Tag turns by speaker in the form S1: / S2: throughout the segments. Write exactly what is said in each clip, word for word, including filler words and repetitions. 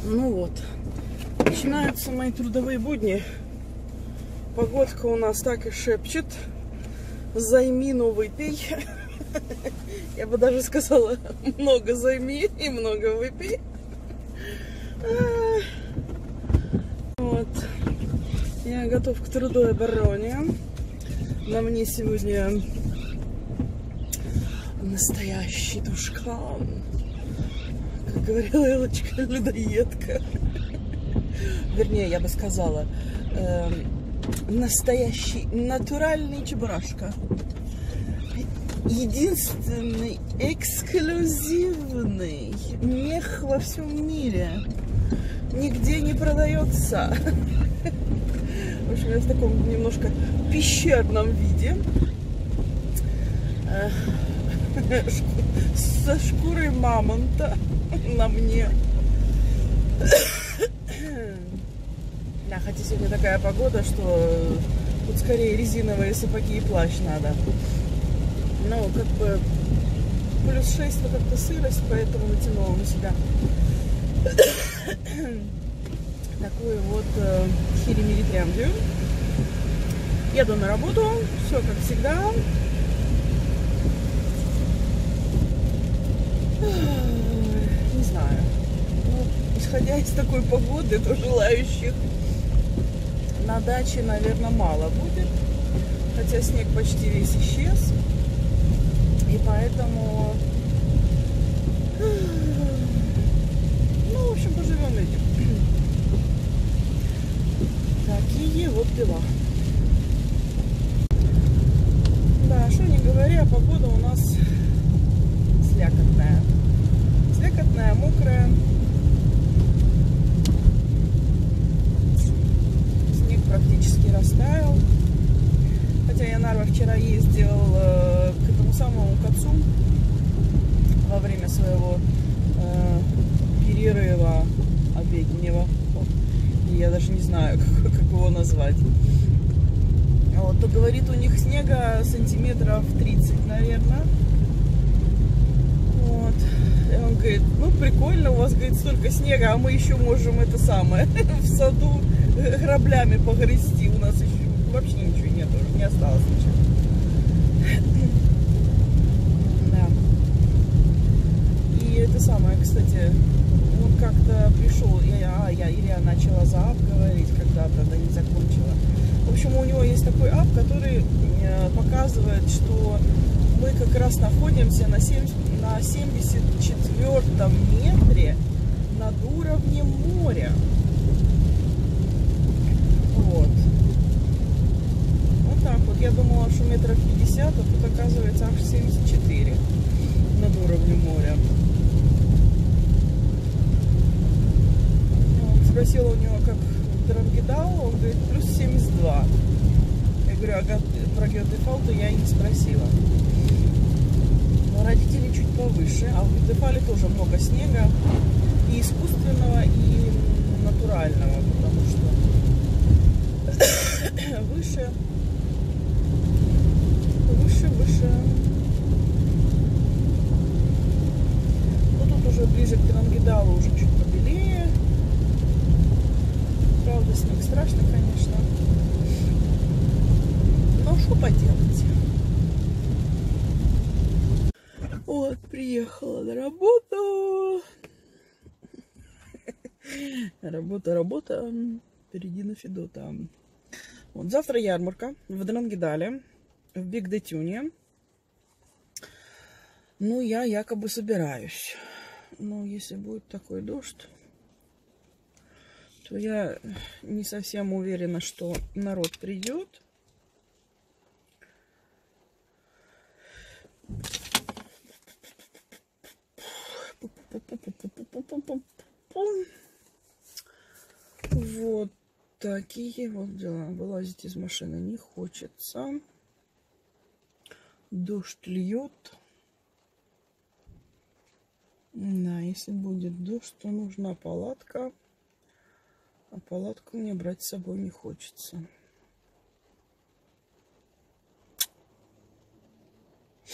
S1: Ну вот, начинаются мои трудовые будни. Погодка у нас так и шепчет. Займи, но выпей. Я бы даже сказала, много займи и много выпей. Вот. Я готов к трудовой обороне. На мне сегодня настоящий душкан. Как говорила Элочка, людоедка. Вернее, я бы сказала, э, настоящий, натуральный чебурашка. Единственный, эксклюзивный мех во всем мире. Нигде не продается. В общем, я в таком немножко пещерном виде. Со шкурой мамонта на мне. Да, хотя сегодня такая погода, что тут скорее резиновые сапоги и плащ надо. Ну, как бы плюс шесть, но как-то сырость, поэтому натянула на себя такую вот э, хири-мири-трямдию. Еду на работу, все как всегда. Не знаю. Ну, исходя из такой погоды, то желающих на даче, наверное, мало будет. Хотя снег почти весь исчез. И поэтому... Ну, в общем, поживем видим. Такие вот дела. Да, что не говоря, погода у нас слякотная. Слякотная, мокрая. Снег практически растаял. Хотя я Нарва вчера ездил э, к этому самому к отцу во время своего э, перерыва обеденнего. Я даже не знаю, как, как его назвать. Вот, то говорит, у них снега сантиметров тридцать, наверное. Вот. И он говорит, ну прикольно, у вас, говорит, столько снега, а мы еще можем это самое в саду граблями погрести. У нас еще вообще ничего нет, уже не осталось ничего. Да. И это самое, кстати, он как-то пришел, я, а, я, или я начала за ап говорить когда-то, да не закончила. В общем, у него есть такой ап, который э, показывает, что мы как раз находимся на, на семьдесят четвёртом метре над уровнем моря. Вот. Вот так вот. Я думала, что метров пятьдесят, а тут оказывается аж семьдесят четыре над уровнем моря. Вот. Спросила у него, как Дрангедал, он говорит, плюс семьдесят два. Я говорю, а про Гетефал-то я и не спросила. Но родители чуть повыше, а в Гетефале тоже много снега, и искусственного, и натурального, потому что выше, выше, выше. Ну тут уже ближе к Дрангедалу уже чуть побелее. Правда, снег страшный, конечно. Но что поделать? Вот, приехала на работу. Работа, работа. Впереди на Федота. Вот, завтра ярмарка в Дрангедале, в Бигдетюне. Ну, я якобы собираюсь. Но если будет такой дождь, то я не совсем уверена, что народ придет. Вот такие вот дела. Вылазить из машины не хочется. Дождь льет. Да, если будет дождь, то нужна палатка. А палатку мне брать с собой не хочется.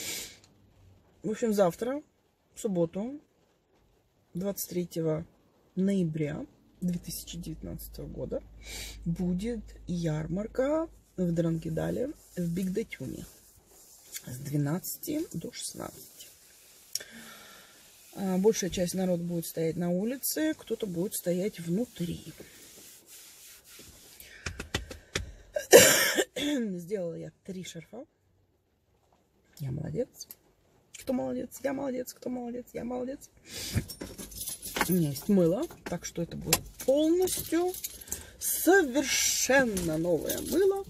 S1: В общем, завтра, в субботу, двадцать третьего ноября две тысячи девятнадцатого года будет ярмарка в Дрангедале в Бигдатюне с двенадцати до шестнадцати. Большая часть народа будет стоять на улице, кто-то будет стоять внутри. Сделала я три шарфа. Я молодец. Кто молодец? Я молодец. Кто молодец? Я молодец. У меня есть мыло, так что это будет полностью совершенно новое мыло.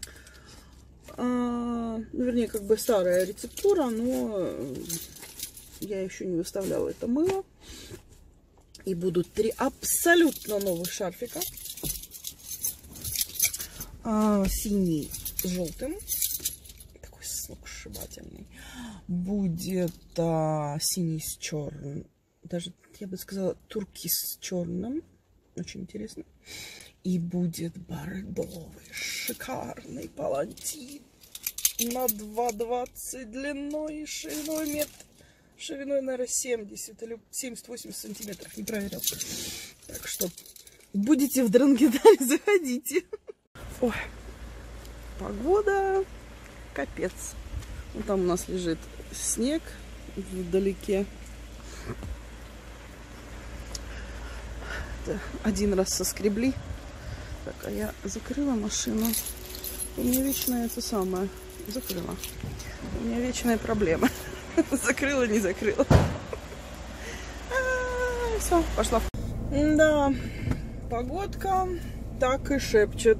S1: А, вернее, как бы старая рецептура, но я еще не выставляла это мыло. И будут три абсолютно новых шарфика. А, синий с желтым. Такой сногсшибательный. Будет а, синий с черным. Даже, я бы сказала, туркиз с черным. Очень интересно. И будет бордовый, шикарный палантин на два двадцать длиной и шириной метр. Шириной, наверное, семьдесят или семьдесят-восемьдесят сантиметров. Не проверял. Так что будете в Дрангедале, заходите. Ой, погода капец. Вот там у нас лежит снег вдалеке. Это один раз соскребли. Так, а я закрыла машину. У меня вечно это самое. Закрыла. У меня вечная проблема. Закрыла, не закрыла. Все, пошла. Да, погодка так и шепчет.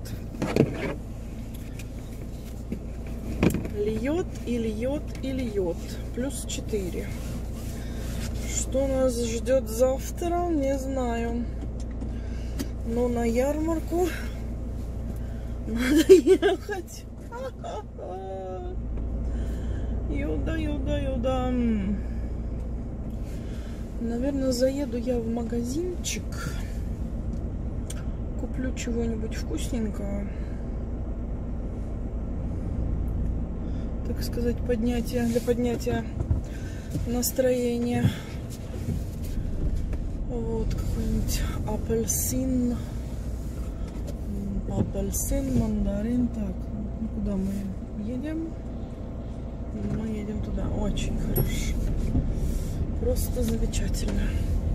S1: Льет и льет и льет. Плюс четыре. Что нас ждет завтра, не знаю. Но на ярмарку надо ехать. Юда, юда, юда. Наверное, заеду я в магазинчик. Куплю чего-нибудь вкусненького. Так сказать, поднятие, для поднятия настроения. Вот какой-нибудь апельсин. Апельсин, мандарин. Так, ну, куда мы едем? Мы едем туда. Очень хорошо. Просто замечательно.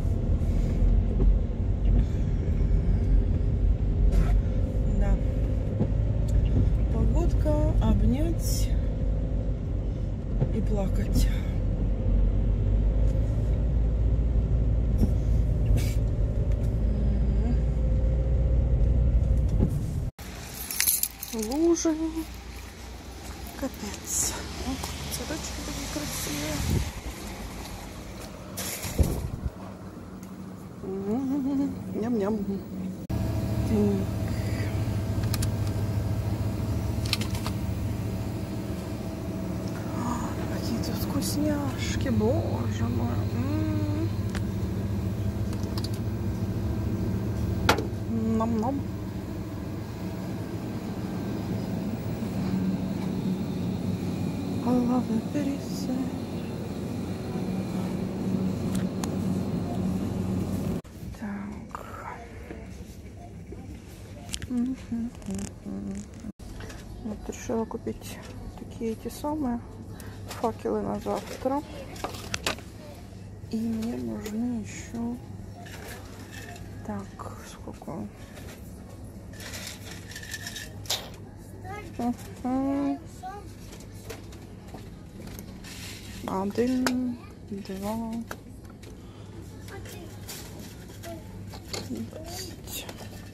S1: Да. Погодка, обнять и плакать. Лужи. Капец. Вот, цветочки такие красивые. Ням-ням. Какие тут вкусняшки, боже мой. Нам-нам. Лавы пересы. Так. Вот решила купить такие эти самые факелы на завтра. И мне нужны еще. Так, сколько? Uh-huh. Один, два, двадцать.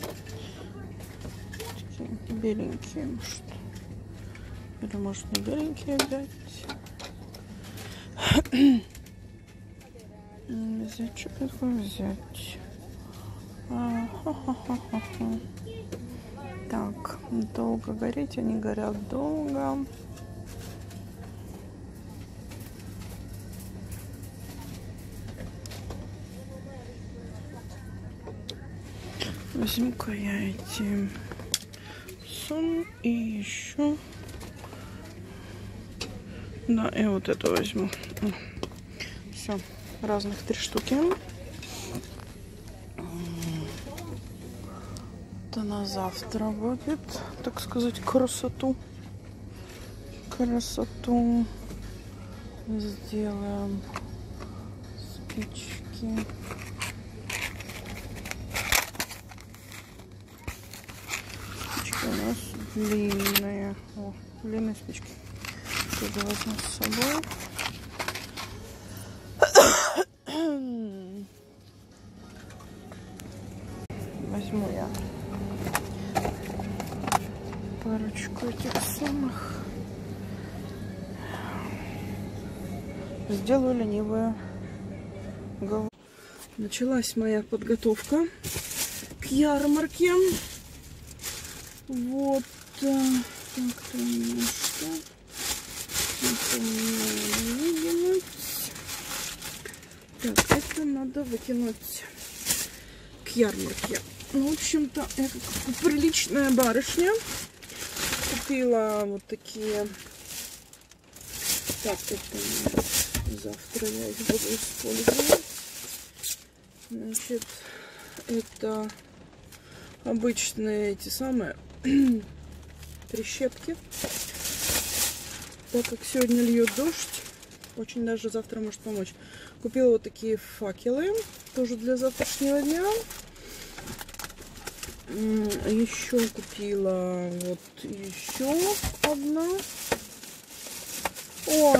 S1: Такие беленькие, может. Или может не беленькие взять. Взять, что такое взять? А-ха-ха-ха-ха. Так, долго гореть, они горят долго. Возьму-ка я эти сон и еще. Да, и вот это возьму. Все, разных три штуки. Это на завтра будет, так сказать, красоту. Красоту сделаем. Спички. Спички у нас длинные. О, длинные спички. Тоже возьму с собой. Возьму я парочку этих самых. Сделаю ленивую голову. Началась моя подготовка к ярмарке. Вот так-то немножко. Это надо выкинуть. Так, это надо выкинуть к ярмарке. Ну, в общем-то, я как приличная барышня купила вот такие. Так, это завтра я их буду использовать. Значит, это обычные эти самые прищепки. Так как сегодня льет дождь, очень даже завтра может помочь. Купила вот такие факелы, тоже для завтрашнего дня. Еще купила вот еще одна. Ой,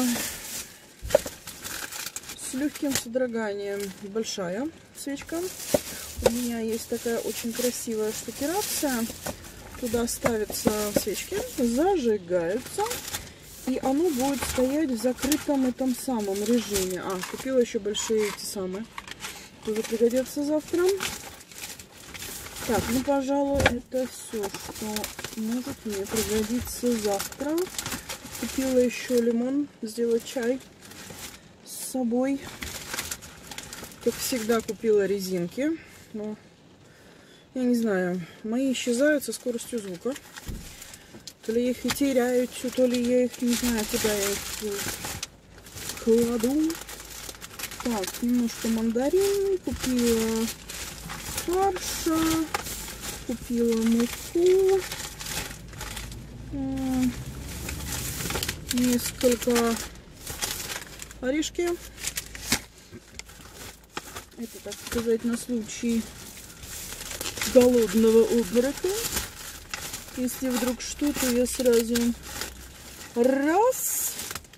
S1: с легким содроганием большая свечка. У меня есть такая очень красивая штукерация. Туда ставятся свечки, зажигаются, и оно будет стоять в закрытом этом самом режиме. А, купила еще большие эти самые. Тоже пригодятся завтра. Так, ну, пожалуй, это все, что может мне пригодиться завтра. Купила еще лимон, сделать чай с собой. Как всегда, купила резинки. Но, я не знаю, мои исчезают со скоростью звука. То ли я их и теряю, то ли я их не знаю, куда я их кладу. Так, немножко мандарин. Купила фарша. Купила муку. Несколько орешки. Это, так сказать, на случай голодного обморока. Если вдруг что-то, я сразу раз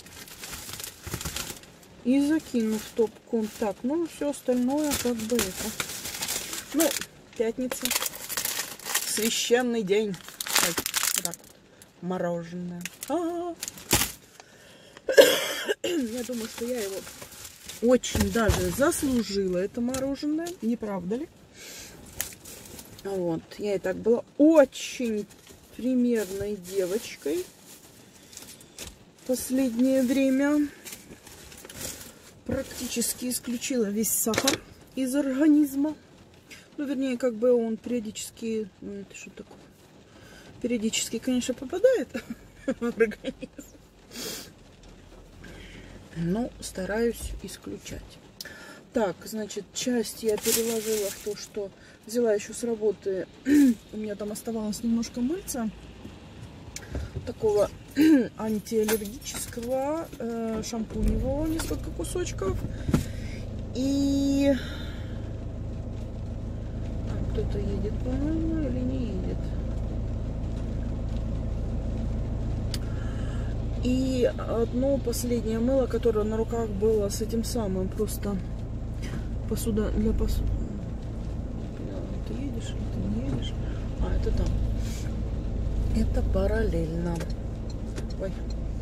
S1: и закину в топку. Так, ну все остальное как бы это. Ну, пятница. Священный день. Так, вот так вот. Мороженое. А-а-а. Я думаю, что я его очень даже заслужила, это мороженое. Не правда ли? Вот. Я и так была очень примерной девочкой в последнее время. Практически исключила весь сахар из организма. Ну, вернее, как бы он периодически... Ну, это что такое? Периодически, конечно, попадает в организм. Но стараюсь исключать. Так, значит, часть я переложила в то, что взяла еще с работы. У меня там оставалось немножко мыльца. Такого антиаллергического, э, шампуневого, несколько кусочков. И... А, кто-то едет, по-моему, или не едет. И одно последнее мыло, которое на руках было с этим самым, просто посуда для посуды. Ты едешь или ты не едешь? А, это там. Это параллельно. Ой.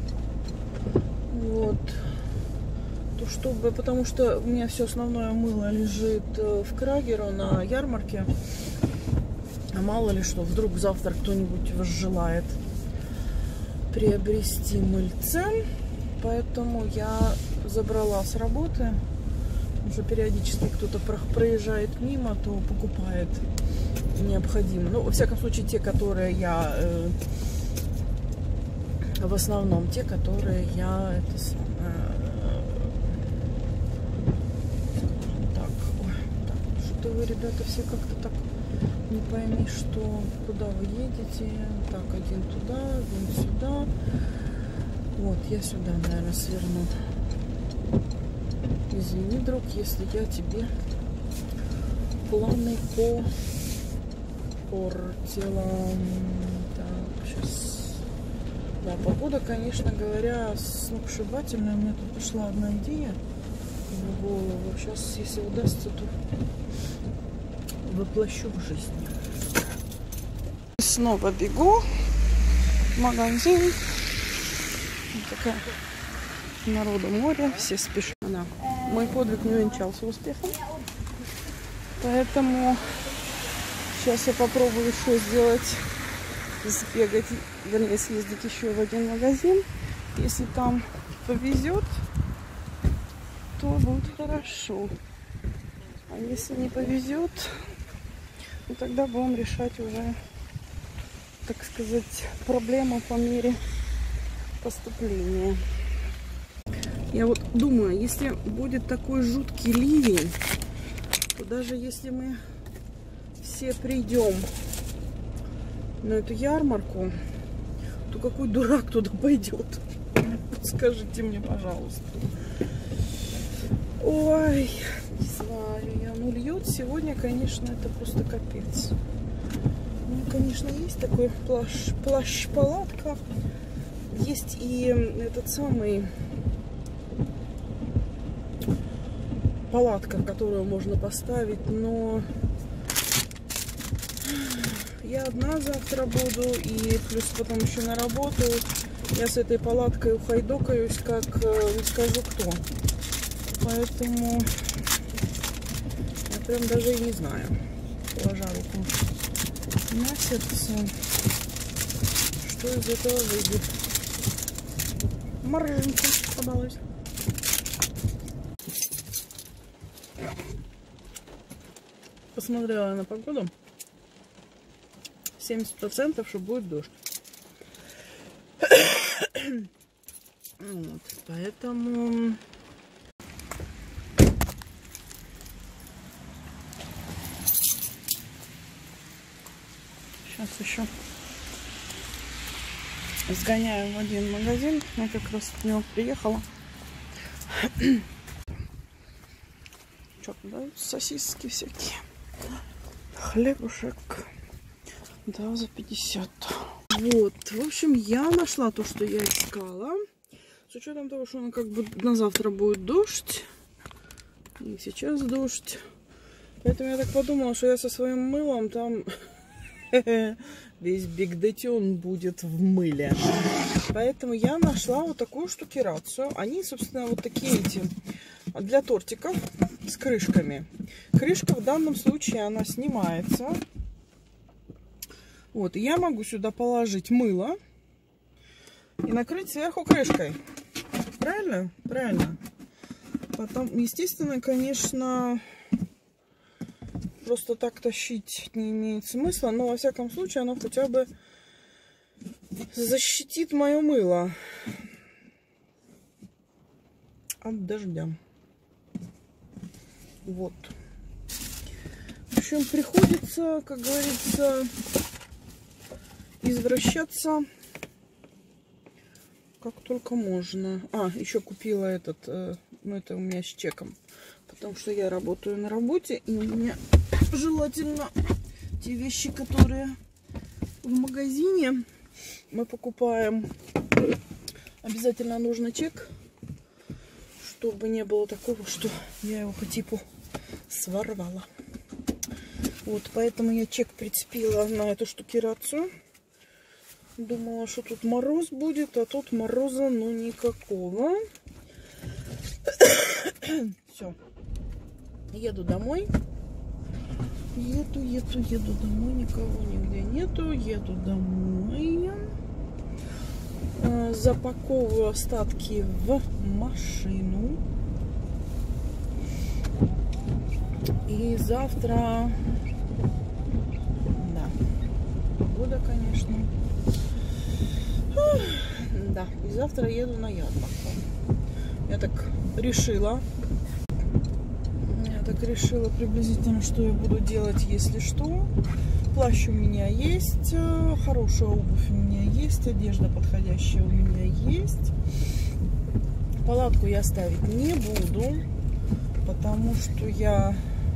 S1: Вот. То, чтобы, потому что у меня все основное мыло лежит в Крагеру на ярмарке. А мало ли что, вдруг завтра кто-нибудь возжелает приобрести мыльце, поэтому я забрала с работы. Уже периодически кто-то проезжает мимо, то покупает необходимо. Ну, во всяком случае, те, которые я э, в основном те, которые я это самое, э, так, ой, так, что-то вы, ребята, все как-то так Не пойми, что, куда вы едете. Так, один туда, один сюда. Вот, я сюда, наверное, сверну. Извини, друг, если я тебе планы по портила. Так, сейчас. Да, погода, конечно говоря, сногсшибательная. У меня тут пришла одна идея в голову. Сейчас, если удастся, то воплощу в жизнь. Снова бегу в магазин. Вот такая народу море, все спешат. Да. Мой подвиг не увенчался успехом. Поэтому сейчас я попробую еще сделать, сбегать, вернее, съездить еще в один магазин. Если там повезет, то будет хорошо. А если не повезет, то тогда будем решать уже, так сказать, проблему по мере поступления. Я вот думаю, если будет такой жуткий ливень, то даже если мы все придем на эту ярмарку, то какой дурак туда пойдет? Скажите мне, пожалуйста. Ой, не знаю я. Ну, льет сегодня, конечно, это просто капец. Ну, конечно, есть такой плащ, плащ-палатка. Есть и этот самый палатка, которую можно поставить, но я одна завтра буду, и плюс потом еще на работу. Я с этой палаткой ухайдокаюсь, как не скажу кто. Поэтому я прям даже и не знаю, положа руку на сердце, что из этого выйдет. Мороженка побалуюсь. Посмотрела на погоду. семьдесят процентов, что будет дождь. Вот, поэтому сейчас еще сгоняю в один магазин. Я как раз в него приехала. Что туда? Сосиски всякие. Хлебушек. Да, за пятьдесят. Вот. В общем, я нашла то, что я искала. С учетом того, что как бы на завтра будет дождь. И сейчас дождь. Поэтому я так подумала, что я со своим мылом там весь бигдетен будет в мыле. Поэтому я нашла вот такую штукерацию. Они, собственно, вот такие эти для тортиков с крышками. Крышка в данном случае, она снимается. Вот, и я могу сюда положить мыло и накрыть сверху крышкой. Правильно? Правильно. Потом, естественно, конечно, просто так тащить не имеет смысла, но во всяком случае оно хотя бы защитит мое мыло от дождя. Вот. В общем, приходится, как говорится, извращаться как только можно. А, еще купила этот, э, ну это у меня с чеком, потому что я работаю на работе, и у меня желательно те вещи, которые в магазине мы покупаем, обязательно нужно чек, чтобы не было такого, что я его по типу своровала. Вот, поэтому я чек прицепила на эту штукерацию. Думала, что тут мороз будет, а тут мороза ну никакого. Все. Еду домой. Еду, еду, еду домой. Никого нигде нету. Еду домой. Запаковываю остатки в машину. И завтра... Да. Погода, конечно. Да, и завтра еду на ярмарку. Я так решила. Я Так решила приблизительно, что я буду делать, если что. Плащ у меня есть, хорошая обувь у меня есть, одежда подходящая у меня есть. Палатку я ставить не буду, потому что я,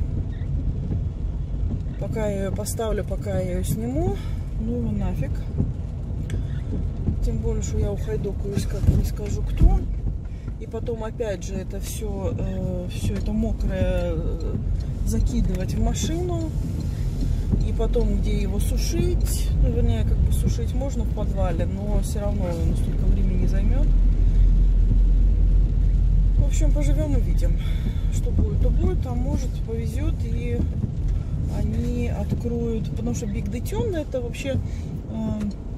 S1: пока я ее поставлю, пока я ее сниму, ну его нафиг. Тем более, что я ухайдокаюсь, как не скажу кто. И потом опять же это все, э, все это мокрое э, закидывать в машину. И потом, где его сушить, ну, вернее, как бы сушить можно в подвале, но все равно оно столько времени займет. В общем, поживем и видим. Что будет, то будет, а может повезет, и они откроют, потому что Биг Детюн это вообще э,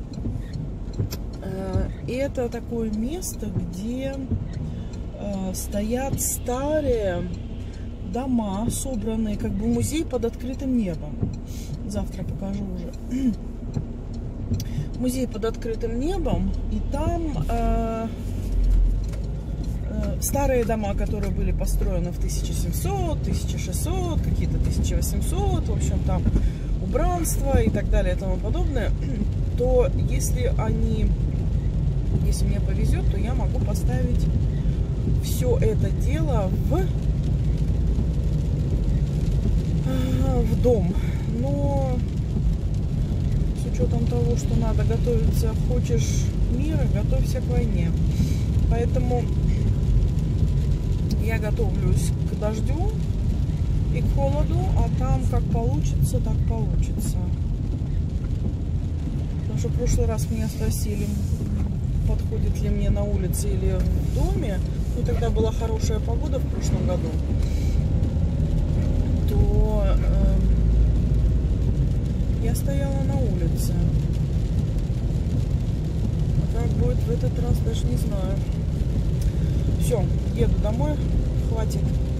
S1: э, это такое место, где э, стоят старые дома, собранные, как бы музей под открытым небом. Завтра покажу уже. Музей под открытым небом, и там э, э, старые дома, которые были построены в тысяча семьсот, тысяча шестьсот, какие-то тысяча восемьсот, в общем, там убранство и так далее и тому подобное, то если они, если мне повезет, то я могу поставить все это дело в, э, в дом. Но с учетом того, что надо готовиться, хочешь мира, готовься к войне. Поэтому я готовлюсь к дождю и к холоду, а там как получится, так получится. Потому что в прошлый раз меня спросили, подходит ли мне на улице или в доме. Ну, тогда была хорошая погода в прошлом году. То... Э, я стояла на улице. А как будет в этот раз, даже не знаю. Все, еду домой. Хватит.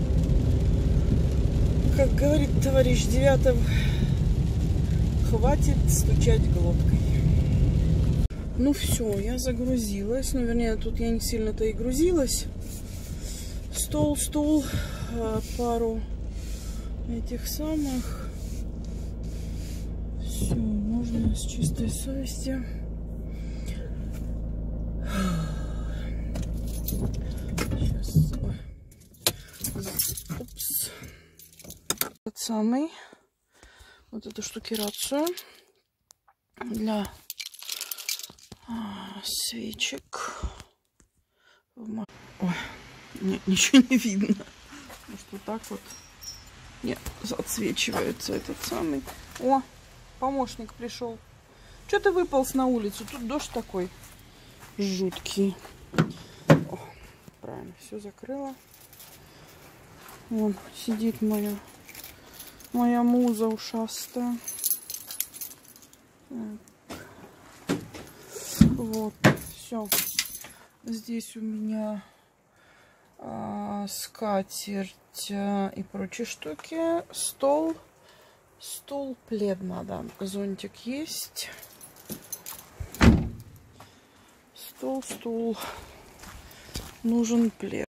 S1: Как говорит товарищ Девятов, хватит стучать глоткой. Ну все, я загрузилась. Ну, вернее, тут я не сильно-то и грузилась. Стол, стул, пару этих самых. Все, можно с чистой совестью. Сейчас. Упс. Тот самый. Вот эту штукерацию для а, свечек. Ой, не, ничего не видно. Может, вот так вот. Нет, отсвечивается этот самый. О! Помощник пришел. Что ты выполз на улицу? Тут дождь такой жуткий. О, правильно, все закрыла. Вон сидит моя моя муза ушастая. Так. Вот, все. Здесь у меня а, скатерть а, и прочие штуки. Стол. Стул, плед надо. Зонтик есть. Стол, стул. Нужен плед.